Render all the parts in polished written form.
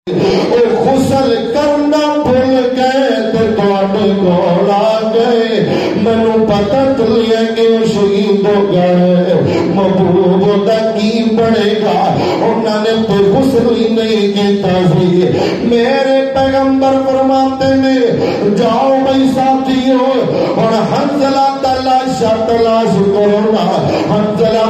غسل کرنا بھول گئے تے تواڈے کول آ گئے مینوں پتہ چلیا کہ شہید ہو گئے محبوب دا کی بنے گا انہاں نے تے غسل ہی نہیں کیتا سی میرے پیغمبر فرماتے نے جاؤ بھائی ساتھیو اور حنزلہ تلاش کرو نا حنزلہ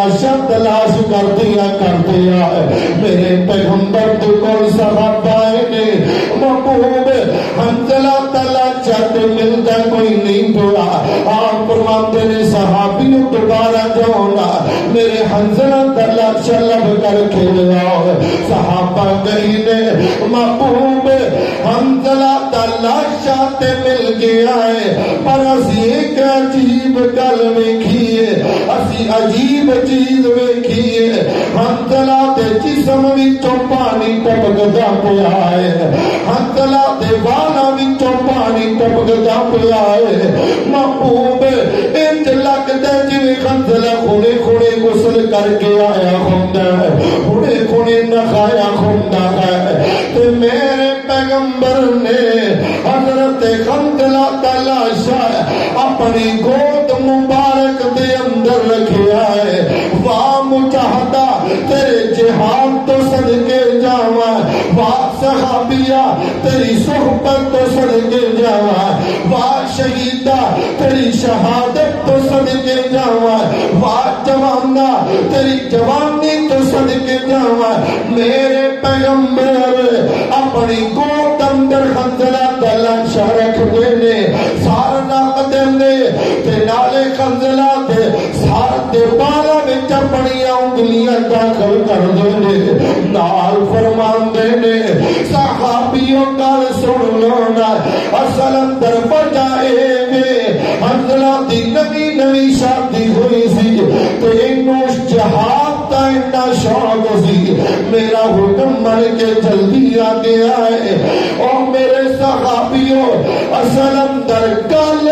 تلاش کر دیا میرے پیغمبر تو کول صحابہ نے محبوب حنزلہ تلاش ملتا کوئی نہیں پڑا آپ فرماتے نے صحابیوں دوبارہ جاؤ نا میرے حنزلہ تلاش لب کر کے لاؤ صحابہ گئی نے محبوب حنزلہ تلاش مل گیا ہے پر اسی ایک عجیب گل ویکھیے اسی عجیب چیز ویکھیے حنزلہ دے جسم وچوں پانی ٹپکدا پیا ہے حنزلہ دے والاں وچوں پانی ٹپکدا پیا ہے محبوب انج لگدا جویں حنزلہ کھڑے کھڑے غسل کر کے آیا ہوندا ہے کھڑے کھڑے نہایا ہوندا ہے تے میرے پیغمبر نے حضرت حنزلہ تلاشا اپنی گود مبارک دے اندر رکھیا ہے واہ مجاہدہ تیرے جہاد تو صدقے جاواں واہ صحابیہ تیری صحبت تو صدقے جاواں واہ شہیدہ تیری شہادت تو صدقے جاواں واہ جوانہ تیری جوانی تو صدقے جاواں میرے پیغمبر اپنی گود اندر حنزلہ تلاشا رکھ دینے سار ناق دینے تے نالے حنزلہ تے سار دے بالا وچ اپنیاں انگلیاں داخل کر دینے نال فرمان دینے صحابیوں کال سن لو نا اصل اندر بجائے گے حنزلہ دی نوی شادی ہوئی سی تے انہوں جہاد تا انہا شوق سی میرا حکم من کے جلدی آ گیا ہے اور میرے صحابیوں اصل اندر کل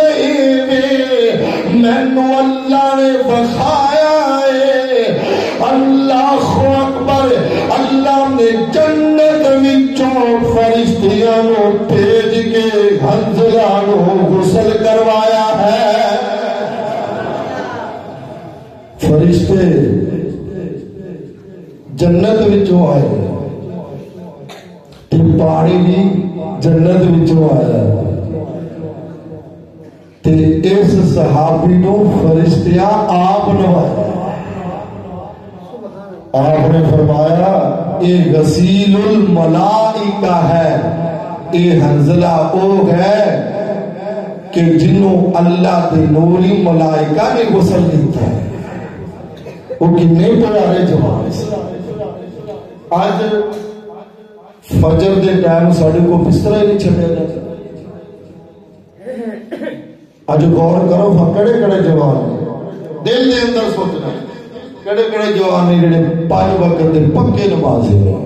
مینو اللہ نے بخایا ہے اللہ اکبر اللہ نے جنت وچوں فرشتیاں نو بھیج کے حنزلہ نو غسل کروایا ہے فرشتے جنت وچوں آئے تے پانی بھی جنت وچوں آیا تے اس صحابی نو فرشتیاں آپ نوائے آپ نے فرمایا یہ غسیل الملائکہ ہے یہ حنزلہ او ہے کہ جنہوں اللہ دے نوری ملائکہ نے غسل دیتا ہے وہ کتنے پیارے جوان سے آج فجر دے ٹائم ساڑھے کو بستر ہی نہیں چھڑے جاتا آج غور کرو کڑے کڑے جوان ہیں دل دے اندر سوچنا کڑے کڑے جوان ہیں جڑے 5 وقت دے پکے نمازی ہیں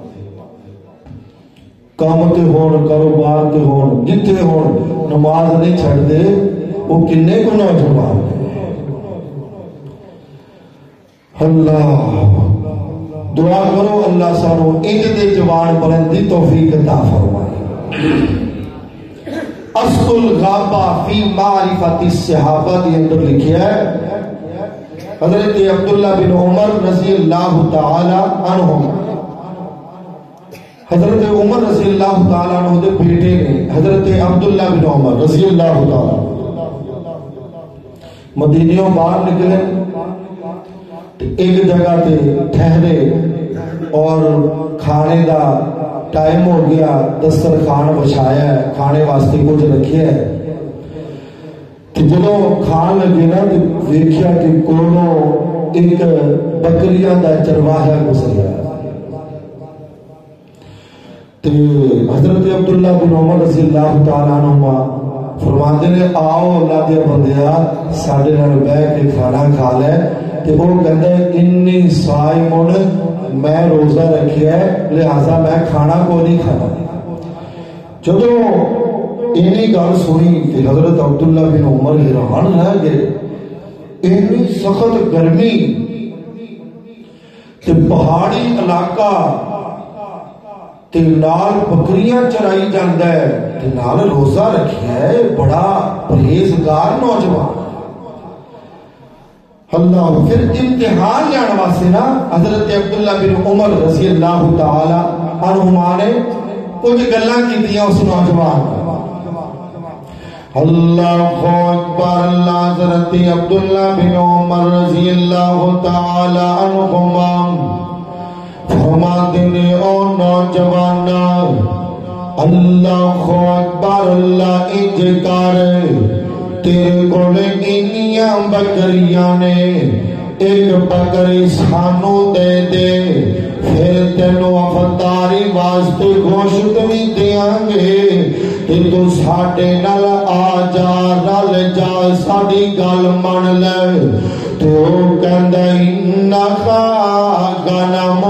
کام تے ہون کاروبار تے ہون جتے ہون نماز نہیں چھڑ دے وہ کنے کو نوجوان ہیں اللہ دعا کرو اللہ سانو انج دے جوان بلندی توفیق عطا فرمائے اصل الغابہ فی معرفت الصحابہ دی اندر لکھیا ہے حضرت عبداللہ بن عمر رضی اللہ تعالی عنہ حضرت عمر رضی اللہ تعالی عنہ دے بیٹے نے حضرت عبداللہ بن عمر رضی اللہ تعالی مدینیوں باہر نکلے ایک جگہ تے ٹھہرے اور کھانے دا ٹائم ہو گیا دسترخوان بچھایا ہے کھانے واسطے کچھ رکھیا ہے کہ جدو کھان لگے نا تو دیکھیا کہ کولوں ایک بکریاں دا چرواہا گزریا تو حضرت عبداللہ بن عمر رضی اللہ تعالیٰ عنہ فرماتے نے آؤ اللہ دے بندیا ساڈے نال بیٹھ کے کھانا کھا لے کہ وہ کہتا ہے انی صائمون میں روزہ رکھیا ہے لہذا میں کھانا کو نہیں کھانا جدو اینی گل سنی کہ حضرت عبداللہ بن عمر حیران رہ گئے اتنی سخت گرمی تے پہاڑی علاقہ تے نال بکریاں چرائی جاندا ہے تے نال روزہ رکھیا ہے، بڑا پرہیزگار نوجوان۔ اللہ پھر امتحان لیان واسطے نا حضرت عبداللہ بن عمر رضی اللہ تعالی عنہما نے کچھ گلاں کیتیاں اس نوجوان۔ اللہ اکبر، اللہ حضرت عبداللہ بن عمر رضی اللہ تعالی عنہما فرماتے نے او نوجوانا، اللہ اکبر، اللہ انج کر، تیرے کول انیاں بکریاں نے، ایک بکری سانو دے دے، پھر تینوں افطاری واسطے گوشت بھی دیاں گے، تو ساڈے نال آ جا، رل جا، ساڈی گل من لے۔ تو کہندا انکا غنم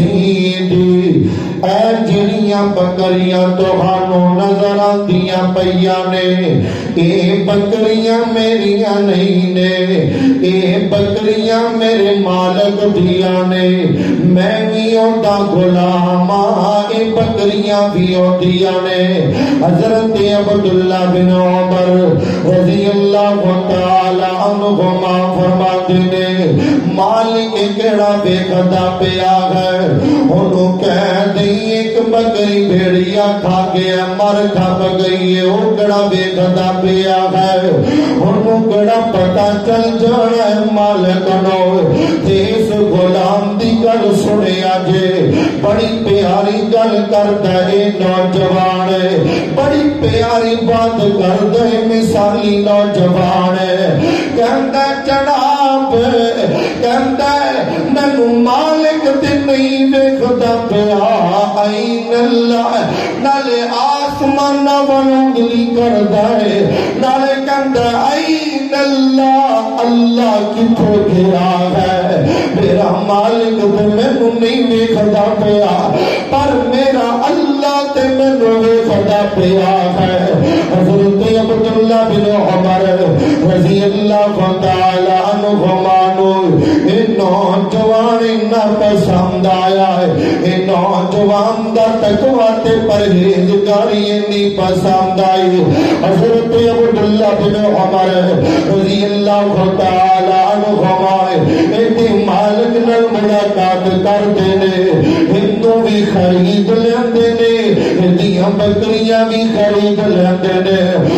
سیدی، اے جڑیاں بکریاں تہانوں نظر آندیاں پیاں نے، اے بکریاں میریاں نہیں نے، اے بکریاں میرے مالک دیاں نے، میں بھی اوندا غلام ہاں، اے بکریاں بھی اودیاں نے۔ حضرت عبداللہ بن عمر رضی اللہ تعالی عنہما فرماتے نے مالک کیڑا ویکھدا پیا ہے، انہوں کہہ دیں ایک بکری بھیڑیا کھا گیا، مر کھپ گئی ہے، وہ کیڑا ویکھدا پیا ہے، انہوں کیڑا پتہ چل جانا ہے مالک نو۔ تے اس غلام دی گل سنیا جے، بڑی پیاری گل کردا ہے نوجوان، بڑی پیاری بات کردا ہے مثالی نوجوان، کہندا جناب، کہندا مینوں مالک تے نہیں ویکھدا پیا، این اللہ، نالے آسمان ول انگلی کردا ہے، نالے کہندا این اللہ، اللہ کتھوں گیا ہے، میرا مالک تے مینوں نہیں ویکھدا پیا، پر میرا اللہ تے مینوں ویکھدا پیا ہے۔ حضرت عبداللہ بن عمر رضی اللہ تعالی عنہما نو اے نوجوان اتنا پسند آیا ہے، اے نوجوان دا تقوی تے پرہیزگاری اتنی پسند آئی۔ حضرت عبداللہ بن عمر رضی اللہ تعالی عنہما ایک مالک نال ملاقات کرتے نے، ہندو بھی خرید لیندے نے، ہندیاں بکریاں بھی خرید لیندے نے،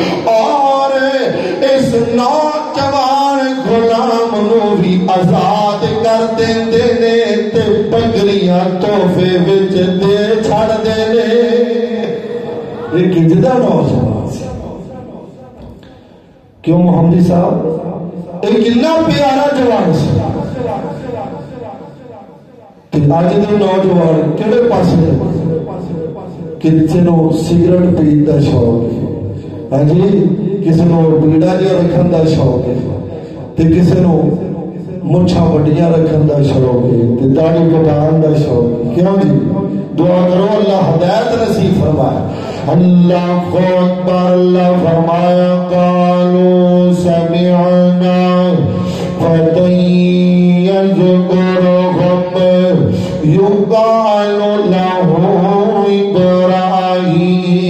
اور اس نوجوان غلام نو بھی آزاد کر دیندے نے تے بکریاں تحفے وچ دے چھڑ دے نے۔ یہ کجدا نوجوان سی، کیوں محمدی صاحب، ایک کتنا پیارا جوان سی۔ اج دے نوجوان کہڑے پاسے، کسی نو سگریٹ پین دا شوق ہے، ہاں جی، کسی نو بیڑا جہا رکھن دا شوق ہے، تے کسی نو مچھاں وڈیاں رکھن دا شوق ہے، تے داڑھی کٹان دا شوق ہے۔ کیوں جی؟ دعا کرو اللہ ہدایت نصیب فرمائے۔ اللہ اکبر، اللہ فرمایا قالوا سمعنا فتى يذكرهم يقال له إبراهيم۔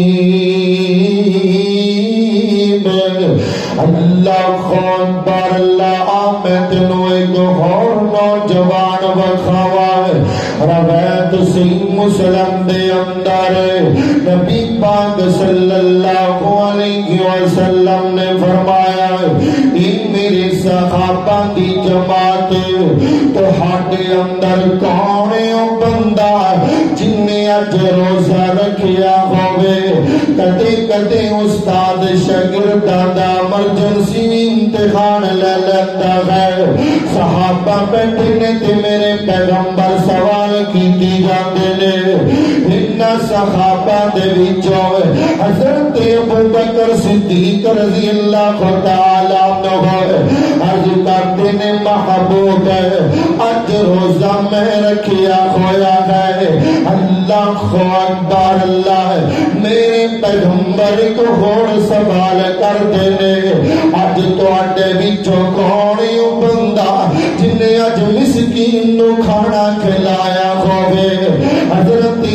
اللہ اکبر، اللہ آمد نو ایک اور نوجوان وکھاوا روایت صحیح مسلم دے اندر نبی پاک صلی اللہ علیہ وسلم نے فرمایا، ان میرے صحابہ دی جماعت تہاڈے اندر کون ہے او بندہ جن نے اج روزہ رکھیا ہوئے؟ کدے کدے استاد شاگرداں دا ایمرجنسی امتحان لے لیتا ہے، صحابہ بیٹھے نے تے میرے پیغمبر سوال کیتی جاندے نے، انہاں صحابہ دے وچوں حضرت ابوبکر صدیق رضی اللہ تعالی عنہ عرض کرتے نے محبوب اج روزہ میں رکھیا ہویا ہے، اللہ اکبر، اللہ میرے پیغمبر کو اور سوال کرتے نے، اج تواڈے وچوں کون ہے او بندہ جن نے اج مسکین نو کھانا کھلایا ہوے؟ حضرت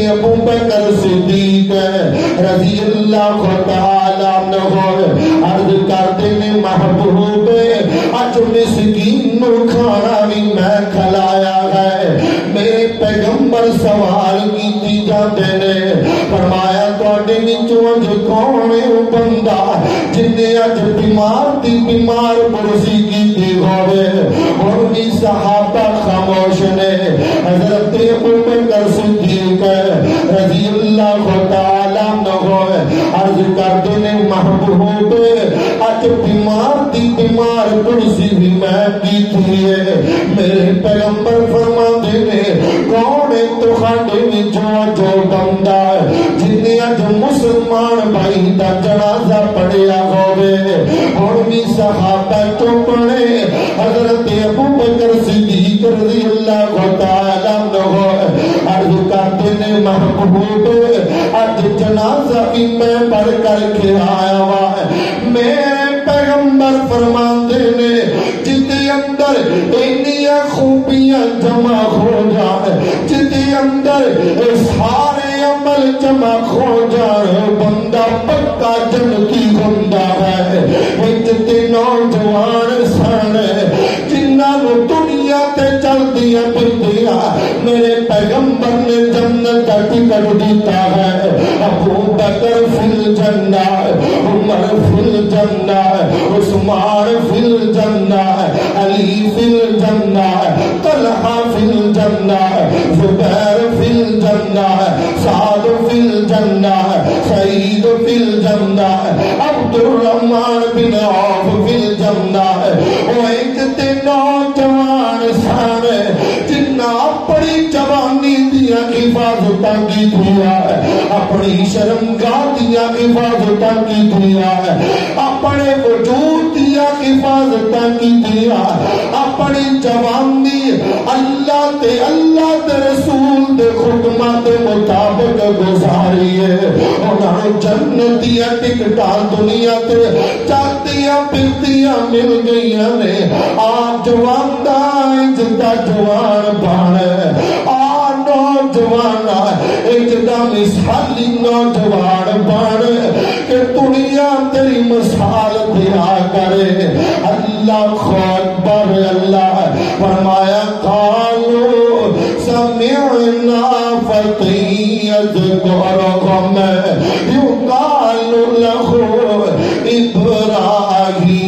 ابو بکر صدیق رضی اللہ تعالی عنہ عرض کرتے نے محبوب اج مسکین نو کھانا بھی میں کھلایا ہے. میرے پیغمبر سوال کیتی جاتے نے فرمایا تواڈے وچوں اج کون ہے او بندہ جن نے اج بیمار دی بیمار پرسی کیتی ہوئے. اور بھی صحابہ خاموش نے. حضرت ابو بکر صدیق رضی اللہ تعالی عنہ عرض کرتے نے محبوب اج بیمار دی بیمار پرسی بھی میں کیتی ہے. میرے پیغمبر فرماتے نے کون ہے تواڈے وچوں جو بندہ جن نے اج مسلمان بھائی دا جنازہ پڑھیا ہوئے. اور بھی صحابہ چپ نے. حضرت ابو بکر صدیق رضی اللہ تعالی عنہ عرض کرتے نے محبوب اج جنازہ بھی میں پڑھ کر کے آیا ہوا. میرے پیغمبر فرماتے نے جدے اندر اتنی خوبیاں جمع ہو جائے جدے اندر سارے عمل جمع ہو جائے بندہ پکا جنتی ہوتا ہے. جتے نوجوان سن جنہاں نو دنیا تے چلدیاں پھردیاں میرے پیغمبر نے جنت دا ٹکٹ دیتا ہے. ابو بکر فی الجنہ, عمر فی الجنہ, عثمان فی الجنہ, علی فی الجنہ, طلحہ فی الجنہ, زبیر فی الجنہ, سعد فی الجنہ, سعید فی الجنہ, عبد الرحمن بن عوف فی الجنہ. وہ ایک نوجوان سن جنہ اپنی جوانی دیا حفاظتاں کی دیا اپنی شرمگاہ دیا حفاظتاں کی دیا اپنے وجود دیا حفاظتاں کی دیا اپنی جوانی اللہ تے رسول دے حکمات مطابق گزاری ہے. انہاں جنت دیا ٹکٹاں دنیا تے چلدیاں پھردیاں مل گئیاں نے. آپ جوان دا جدا جوان بن نوجوان جدا مثالی نوجوان بن کہ دنیا تیری مثال دیا کرے. اللہ اکبر. اللہ فرمایا قالوا سمعنا فتى يذكرهم يقال له ابراہیم.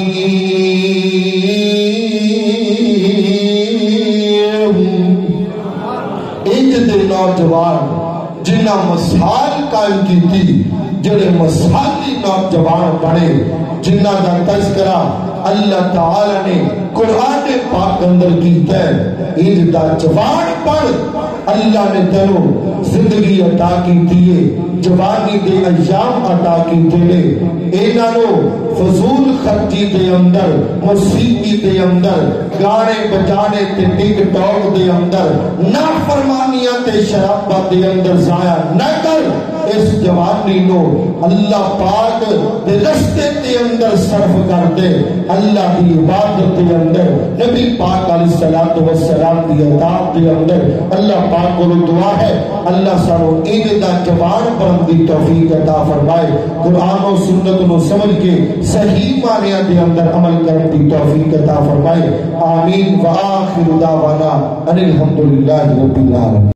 نوجوان جنہ مثال قائم کی تھی جنہیں مثالی نوجوان بنے جنہ کا تذکرہ اللہ تعالی نے قرآن پاک اندر کیتا ہے. ایک دا جوان پڑھ اللہ نے تینوں زندگی عطا کی تھی جوانی دے ایام عطا کی تھی. اینانو فضول خرچی دے اندر موسیقی دے اندر گانے بجانے تے ٹک ٹاک دے اندر نافرمانیاں تے شرابت دے اندر ضائع نہ کر. اس جوانی نو اللہ پاک دے رستے دے اندر صرف کر دے. اللہ دی عبادت دے اندر نبی پاک علیہ الصلوۃ والسلام دی اطاعت دے اندر اللہ پاک کو دعا ہے اللہ سانو این دا جوان بن دی توفیق عطا فرمائے. قرآن و سنت نو سمجھ کے صحیح معنی دے اندر عمل کرنے دی توفیق عطا فرمائے. آمین. وآخر دعوانا ان الحمدللہ رب العالمین.